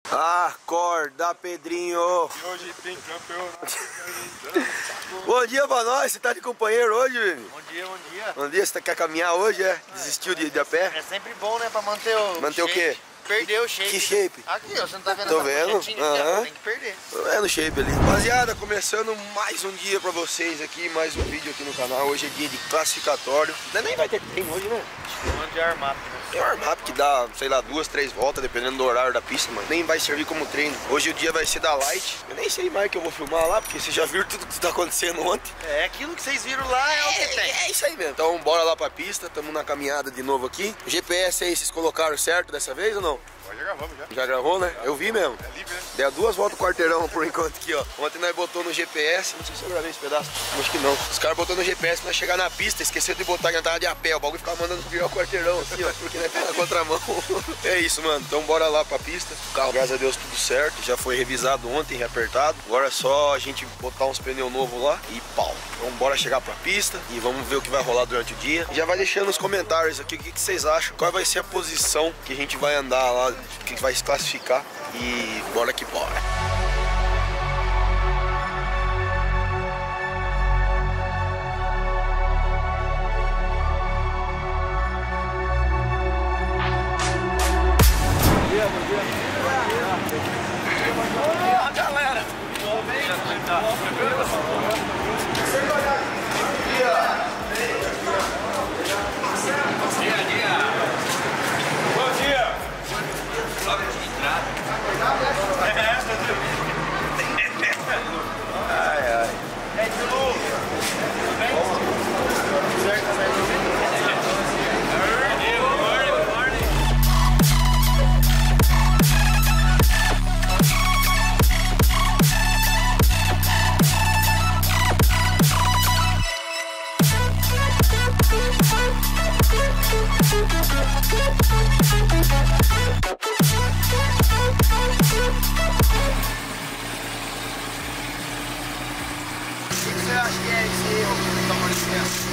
Acorda, Pedrinho! E hoje tem campeonato. Bom dia pra nós, você tá de companheiro hoje, Vini? Bom dia, bom dia. Bom dia, você quer caminhar hoje, é? Desistiu de a pé? É sempre bom, né, pra manter o Manter o quê? Perder o shape. Que shape? Aqui, ó, você não tá vendo? Tô essa vendo. projetinha aqui, ó, tem que perder. Tô vendo o shape ali. Rapaziada, começando mais um dia pra vocês aqui, mais um vídeo aqui no canal. Hoje é dia de classificatório. Nem vai ter treino hoje, né? Chamando de armap, né? É um armap que dá, sei lá, 2, 3 voltas, dependendo do horário da pista, mano. Nem vai servir como treino. Hoje o dia vai ser da Light. Eu nem sei mais que eu vou filmar lá, porque vocês já viram tudo que tá acontecendo ontem. É, aquilo que vocês viram lá é o que tem. É isso aí mesmo. Então bora lá pra pista, tamo na caminhada de novo aqui. O GPS aí, vocês colocaram certo dessa vez ou não? Já gravamos já. Já gravou, né? Eu vi mesmo. É livre, né? Deu 2 voltas o quarteirão por enquanto aqui, ó. Ontem nós botou no GPS, não sei se eu gravei esse pedaço, acho que não. Os caras botou no GPS pra nós chegar na pista, esqueceu de botar que nós tava de a pé. O bagulho ficava mandando virar o quarteirão assim, ó, porque nós tá na contramão. É isso, mano. Então bora lá pra pista. O carro, graças a Deus, tudo certo. Já foi revisado ontem, reapertado. Agora é só a gente botar uns pneus novos lá e pau. Então bora chegar pra pista e vamos ver o que vai rolar durante o dia. Já vai deixando nos comentários aqui o que vocês acham. Qual vai ser a posição que a gente vai andar lá, que vai se classificar. E bora que bora. Você acha que é esse erro que está acontecendo?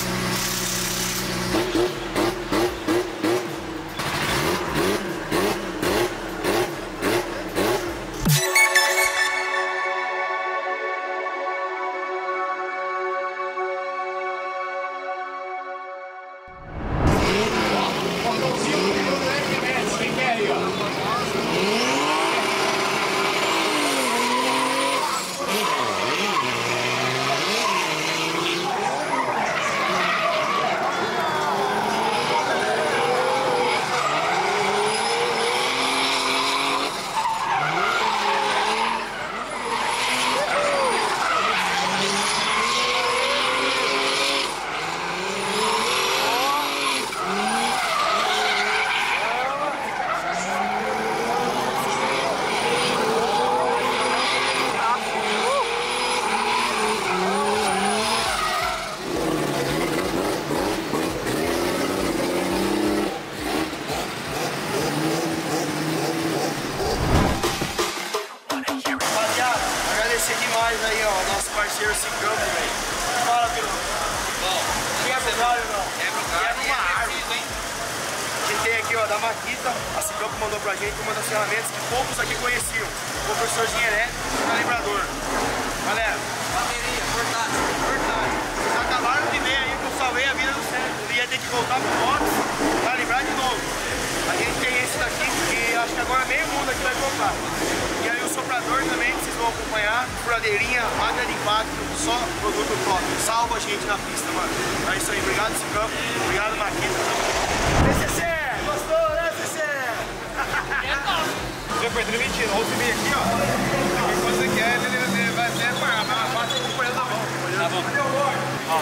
Demais aí, ó, nosso parceiro Cicampo, velho. Fala, Pedro. Bom, tinha cenário não? É uma árvore, hein? A gente tem aqui, ó, da Makita, a Cicampo mandou pra gente uma das ferramentas que poucos aqui conheciam. O professorzinho elétrico e calibrador. Galera, bateria, portátil. Vocês acabaram de ver aí que eu salvei a vida do cérebro. Ele ia ter que voltar pro box, calibrar de novo. A gente tem esse daqui, que acho que agora meio mundo aqui vai comprar. E aí o soprador também, que vocês vão acompanhar. Furadeirinha, máquina de impacto, só produto top. Salva a gente na pista, mano. É isso aí, obrigado Cicampo, obrigado Makita. PCC, gostou, né, PCC? Você foi transmitindo, ou se vem aqui, ó. Quando você quer, ele vai até parar, bate com o coelho na mão. Tá bom. Ó,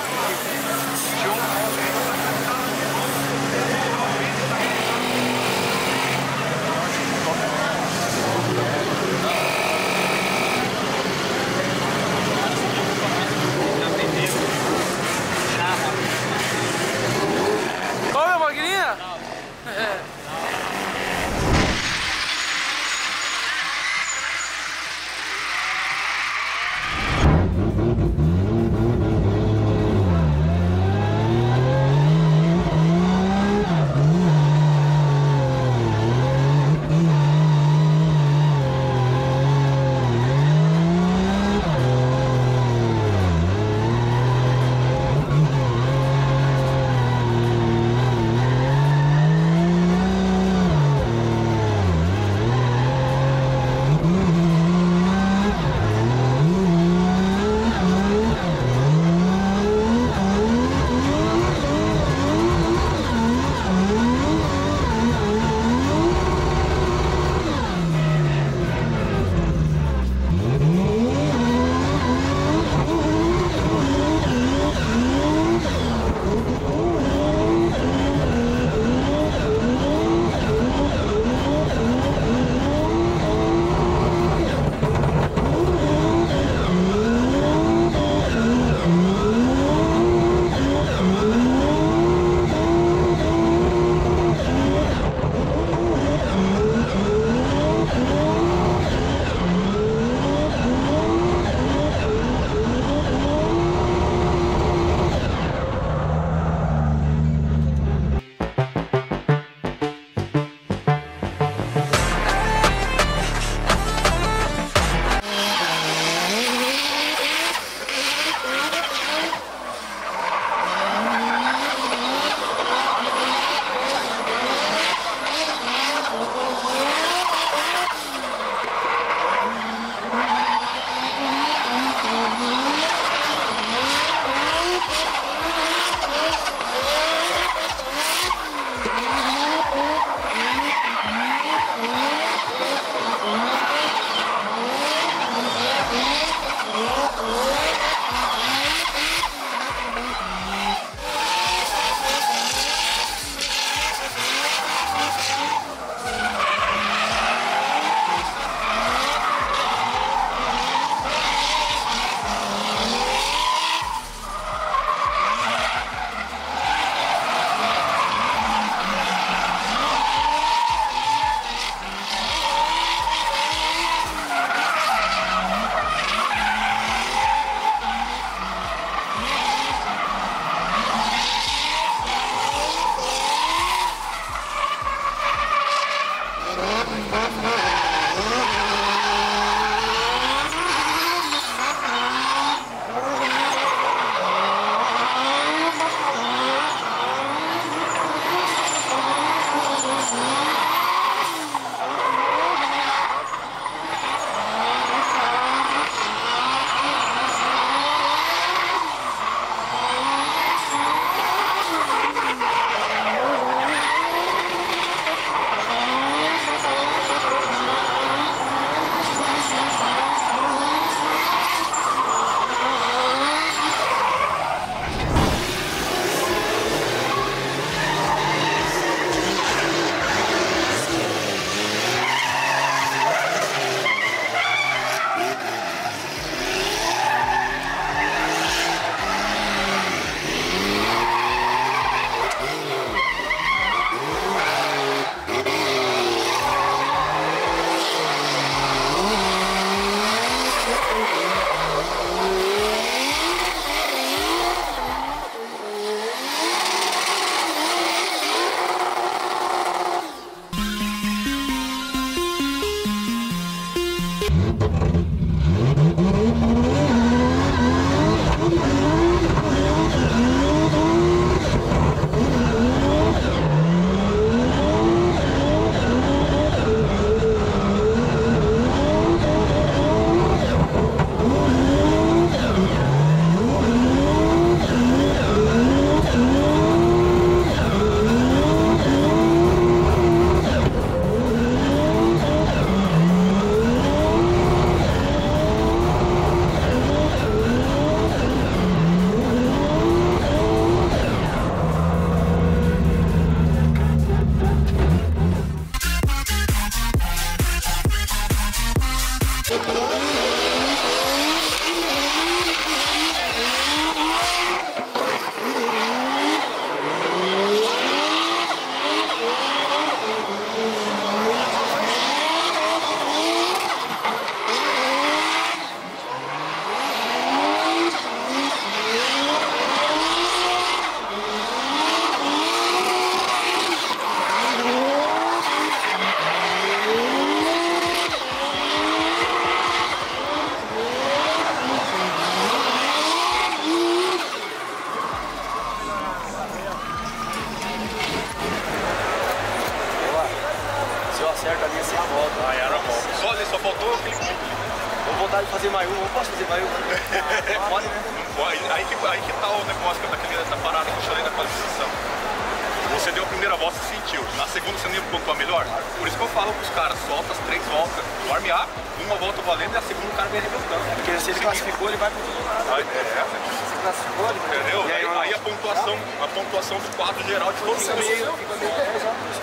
faltou aquele... Vou voltar a fazer mais um, não posso fazer mais um. Pode, né? Aí que tá o negócio da parada que eu falei da qualificação. Você deu a primeira volta e sentiu. Na segunda você nem pontuou melhor. Por isso que eu falo pros caras, solta as 3 voltas. No armear, uma volta valendo e a segunda o cara vem arrebentando. Porque se ele classificou, ele vai pro todo lado. Se classificou, ele vai. Entendeu? Aí a pontuação do quadro geral de todo mundo. Fica meio 10 horas.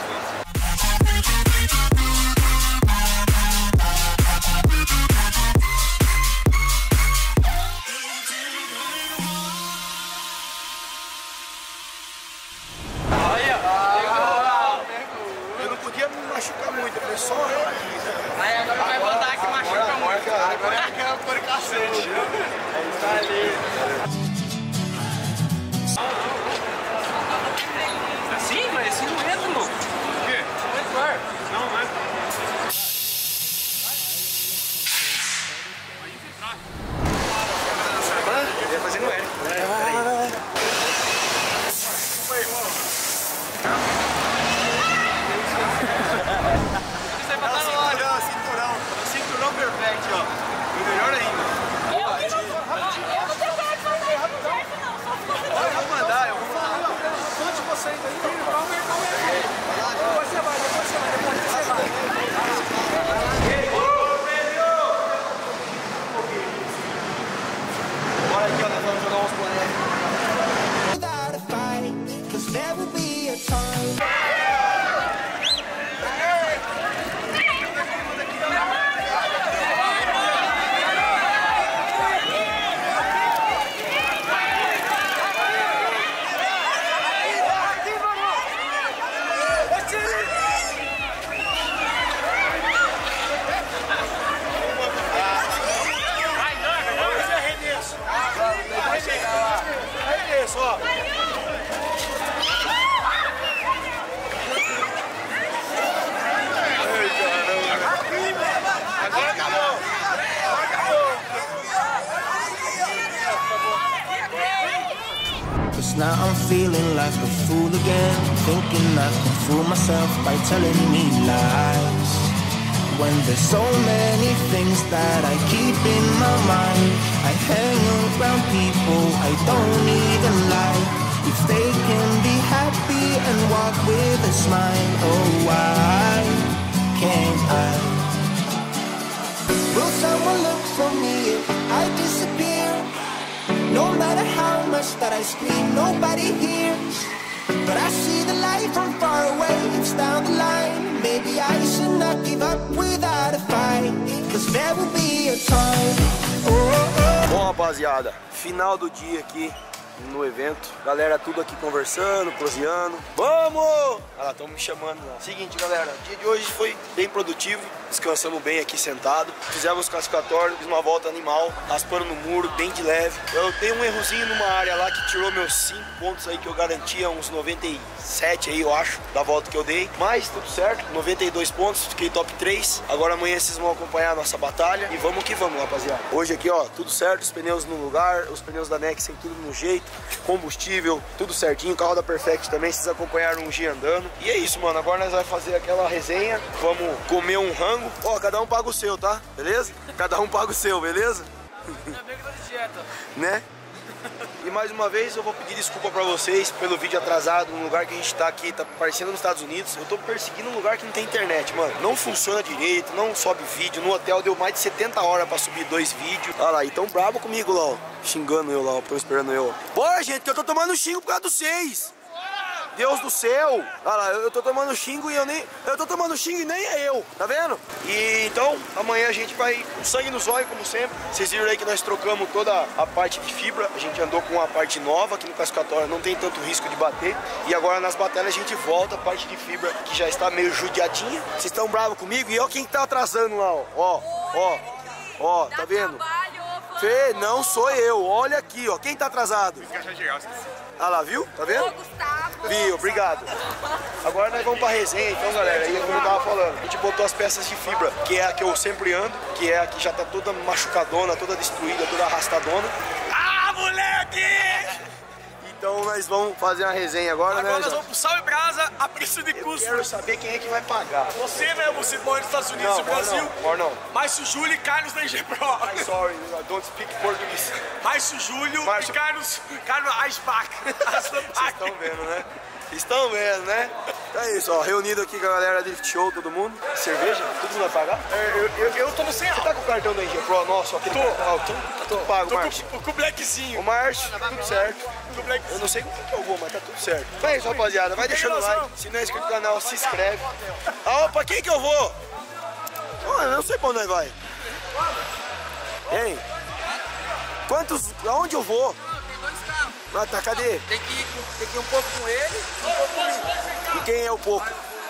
Machucar muito, eu falei só aqui. Aí agora vai botar que machuca muito. Agora é que é o cor cacete. Tá ali. Assim? Mas assim não entra, louco. O quê? Não entra no ar. Não, não é. Eu ia fazer no L. Cinturão perfeito, ó. E melhor ainda. Eu vou mandar, eu vou mandar. Onde vocês aí? Depois você vai. Bora aqui, ó, nós vamos jogar uns bonecos. Now I'm feeling like a fool again, thinking I can fool myself by telling me lies. When there's so many things that I keep in my mind, I hang around people I don't even like. If they can be happy and walk with a smile, oh why can't I? Will someone look for me if I disappear? No matter how much that I scream, nobody hears. But I see the light from far away, it's down the line. Maybe I should not give up without a fight, 'cause there will be a time. Bom, rapaziada, final do dia aqui no evento. Galera, tudo aqui conversando, proseando. Vamos! Olha lá, estão me chamando lá. Seguinte, galera, o dia de hoje foi bem produtivo. Descansamos bem aqui sentado. Fizemos classificatório, fiz uma volta animal, raspando no muro, bem de leve. Eu tenho um errozinho numa área lá que tirou meus 5 pontos aí que eu garantia, uns 97 aí, eu acho, da volta que eu dei. Mas tudo certo, 92 pontos, fiquei top 3. Agora amanhã vocês vão acompanhar a nossa batalha. E vamos que vamos, rapaziada. Hoje aqui, ó, tudo certo, os pneus no lugar, os pneus da Nexen tudo no jeito. Combustível, tudo certinho, carro da Perfect também, vocês acompanharam um dia andando. E é isso, mano, agora nós vamos fazer aquela resenha, vamos comer um rango. Ó, cada um paga o seu, tá? Beleza? Cada um paga o seu, beleza? Ainda bem que eu tô de dieta. Né? E mais uma vez eu vou pedir desculpa pra vocês pelo vídeo atrasado, no lugar que a gente tá aqui, tá parecendo nos Estados Unidos. Eu tô perseguindo um lugar que não tem internet, mano. Não funciona direito, não sobe vídeo. No hotel deu mais de 70 horas pra subir 2 vídeos. Olha lá, e tão brabo comigo lá, ó. Xingando eu lá, ó, tô esperando eu. Bora, gente, que eu tô tomando xingo por causa dos 6. Deus do céu! Olha lá, eu tô tomando xingo e eu tô tomando xingo e nem é eu, tá vendo? E então, amanhã a gente vai com sangue no zóio, como sempre. Vocês viram aí que nós trocamos toda a parte de fibra. A gente andou com uma parte nova aqui no classificatório, não tem tanto risco de bater. E agora nas batalhas a gente volta a parte de fibra, que já está meio judiadinha. Vocês estão bravos comigo? E olha quem tá atrasando lá, ó. Ó, tá vendo? Fê, não sou eu, olha aqui, ó. Quem tá atrasado? Ah lá, viu? Tá vendo? Ô, Gustavo. Viu, obrigado. Agora nós vamos pra resenha, então, galera. Aí como eu tava falando, a gente botou as peças de fibra, que é a que eu sempre ando, que é a que já tá toda machucadona, toda destruída, toda arrastadona. Ah, moleque! Então nós vamos fazer uma resenha agora, né? Agora nós vamos pro Sal e Brasa a preço de Eu custo. quero saber quem é que vai pagar. Você mesmo, você mora nos Estados Unidos e Brasil. Não. Márcio Júlio e Carlos da IG Pro. I'm sorry, I don't speak português. Márcio Júlio e Carlos Eisbach. Vocês estão vendo, né? Estão vendo, né? Então é isso, ó. Reunido aqui com a galera Drift Show, todo mundo. Cerveja? Todo mundo vai pagar? Eu tô no 100 Você tá com o cartão da IG Pro nosso? Aquele cartão? Tô pago, Márcio. com o Blackzinho. O Márcio, tudo certo. Eu não sei com que eu vou, mas tá tudo certo. Então é isso, rapaziada. Vai deixando o like. Se não é inscrito no canal, se inscreve. Ah, pra quem que eu vou? Eu não sei pra onde vai. Hein? Aonde eu vou? Tem 2 carros. Ah, tá, cadê? Tem que ir um pouco com ele, um pouco comigo. E quem é o pouco?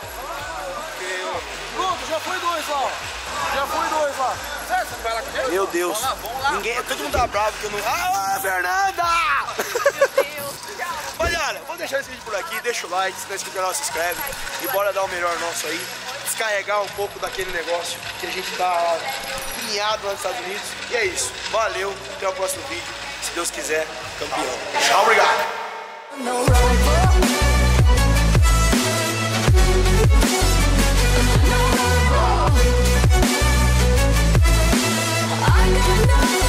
Pronto, já foi 2 lá. Já foi 2 lá. Certo? Você não vai lá com ele? Meu Deus. Vamos lá. Ninguém, todo mundo tá bravo que eu não... Ah, Fernanda! Meu Deus. Olha, vou deixar esse vídeo por aqui, deixa o like, se não é inscrito no canal, se inscreve e bora dar o melhor nosso aí, descarregar um pouco daquele negócio que a gente tá pinhado lá nos Estados Unidos. E é isso, valeu, até o próximo vídeo, se Deus quiser, campeão. Tchau, obrigado! No rival. I got nothing.